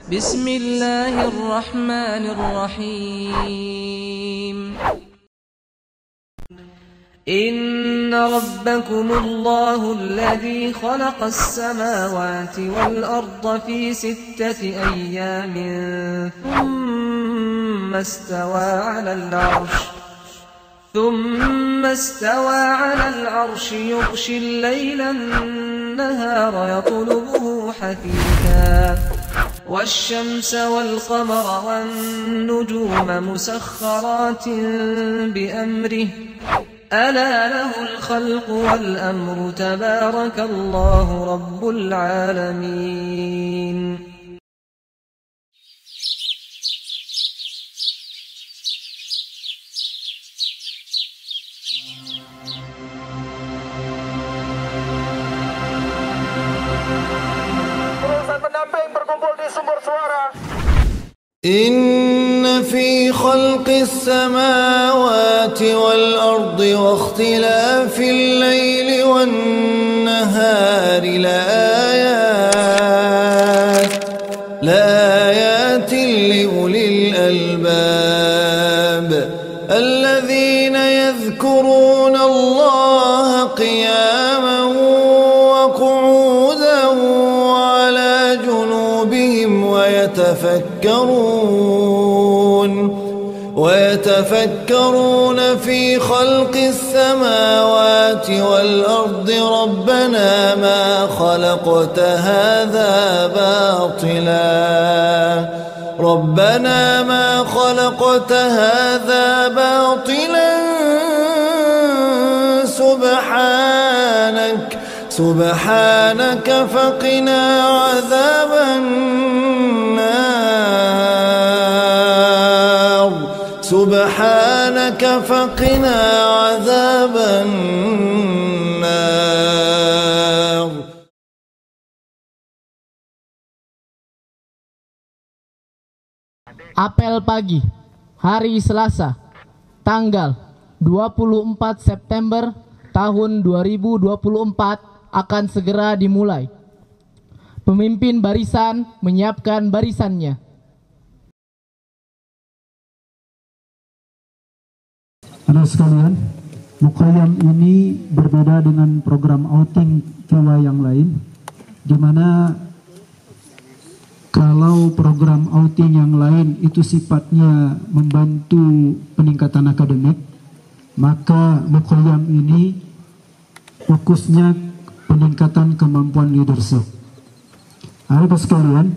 بسم الله الرحمن الرحيم إن ربكم الله الذي خلق السماوات والأرض في 6 أيام ثم استوى على العرش يغشي الليل النهار يطلبه حثيثا والشمس والقمر والنجوم مسخرات بأمره ألا له الخلق والأمر تبارك الله رب العالمين. إن في خلق السماوات والأرض واختلاف الليل والنهار لآيات لأولي الألباب الذين يذكرون الله قياما وقعودا وعلى جنوبهم ويتفكرون في خلق السماوات والأرض ربنا ما خلقت هذا باطلا سبحانك فقنا عذاب النار Apel pagi hari Selasa tanggal 24 September tahun 2024 akan segera dimulai. Pemimpin barisan menyiapkan barisannya. Anak sekalian, Muqayyam ini berbeda dengan program outing Kiwa yang lain, di mana kalau program outing yang lain itu sifatnya membantu peningkatan akademik, maka Muqayyam ini fokusnya peningkatan kemampuan leadership. Anak sekalian,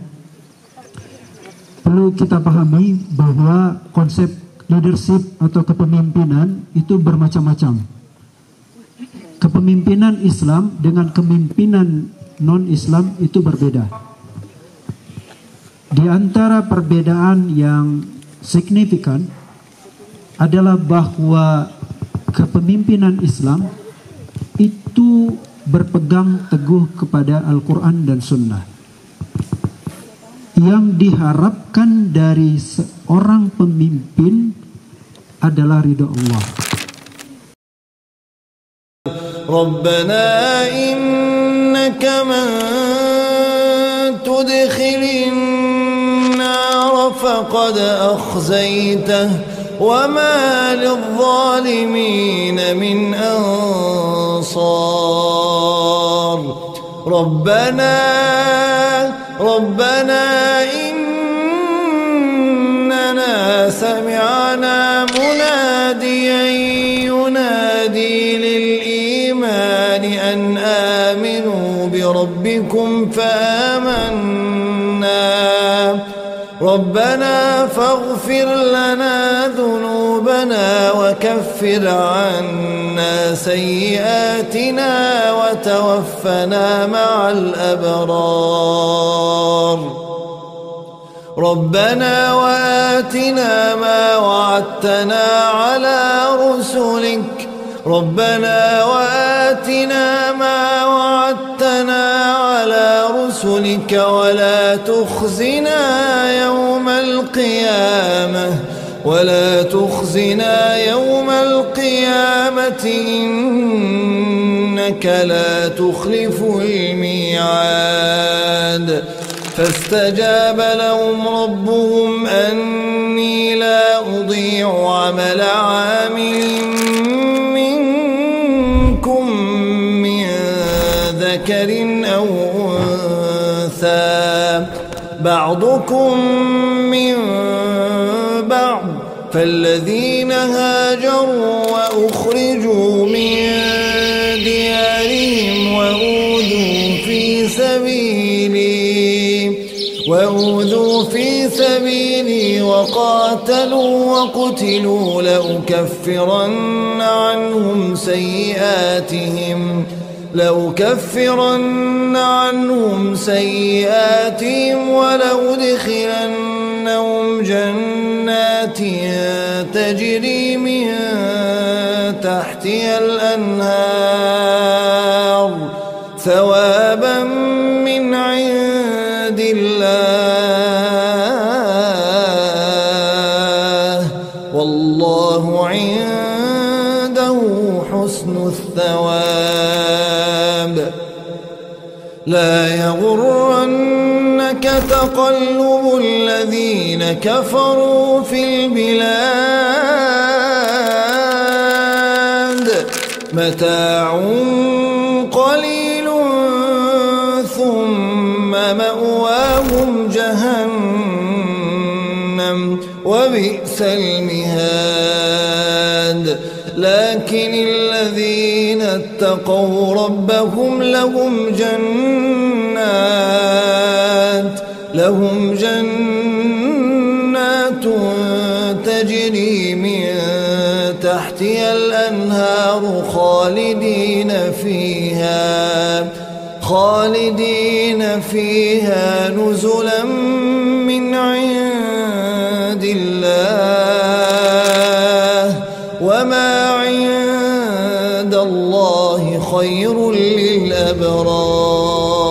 perlu kita pahami bahwa konsep leadership atau kepemimpinan itu bermacam-macam. Kepemimpinan Islam dengan kepemimpinan non-Islam itu berbeda. Di antara perbedaan yang signifikan adalah bahwa kepemimpinan Islam itu berpegang teguh kepada Al-Quran dan Sunnah. Yang diharapkan dari seorang pemimpin adalah ridha Allah. Rabbana innaka man tudkhilin nar faqad akhzaytah wa ma lidh-dhalimin min ansar. ربنا إننا سمعنا مناديا ينادي للإيمان أن آمنوا بربكم فآمنا ربنا فاغفر لنا ذنوبنا وكفر عنا سيئاتنا وتوفنا مع الأبرار ربنا وآتنا ما وعدتنا على رسلك ولا تخزنا يوم القيامة إنك لا تخلف الميعاد فاستجاب لهم ربهم أني لا أضيع عمل عامل منكم من ذكر أو أنثى بعضكم من بعض فالذين هاجروا وأخرجوا من ديارهم وأوذوا في سبيلي وقاتلوا وقتلوا لأكفرن عنهم سيئاتهم ولأدخلنهم جنات تجري من تحتها الأنهار ثوابا من عند الله والله عنده حسن الثواب لا يغرنك تقلب الذين كفروا في البلاد متاع قليل ثم مأواهم جهنم وبئس المهاد لكن الذين اتقوا ربهم لهم جنات تجري من تحتها الأنهار خالدين فيها نزلا من عند الله وما عند الله خير للأبرار